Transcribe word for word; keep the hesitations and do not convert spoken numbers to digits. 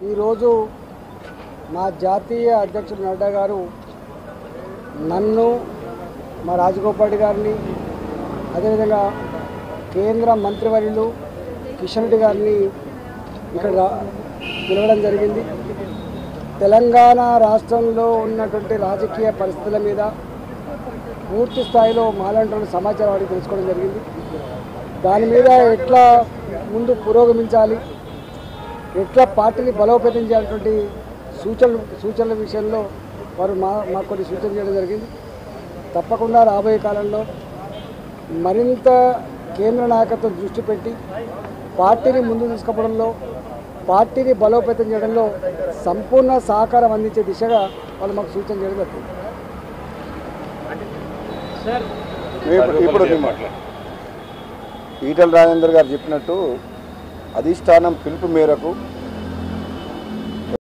ఈరోజు మా జాతీయ అధ్యక్షుడు నడ్డా గారు నన్ను మా రాజగోపాల్ రెడ్డి గారిని అదేవిధంగా కేంద్ర మంత్రివర్యులు కిషన్ రెడ్డి గారిని ఇక్కడ పిలవడం జరిగింది. తెలంగాణ రాష్ట్రంలో ఉన్నటువంటి రాజకీయ పరిస్థితుల మీద పూర్తి స్థాయిలో మాలాంటి సమాచారం అడిగి తెలుసుకోవడం జరిగింది. దాని మీద ఎట్లా ముందు పురోగమించాలి, ఎట్లా పార్టీని బలోపేతం చేయాలన్నటువంటి సూచనలు సూచనల విషయంలో వారు మా మాకు కొన్ని సూచనలు చేయడం జరిగింది. తప్పకుండా రాబోయే కాలంలో మరింత కేంద్ర నాయకత్వం దృష్టి పెట్టి పార్టీని ముందు తీసుకుపోవడంలో, పార్టీని బలోపేతం చేయడంలో సంపూర్ణ సహకారం అందించే దిశగా వాళ్ళు మాకు సూచన చేయడం జరిగింది. ఇప్పుడు ఈటెల రాజేందర్ గారు చెప్పినట్టు అధిష్టానం పిలుపు మేరకు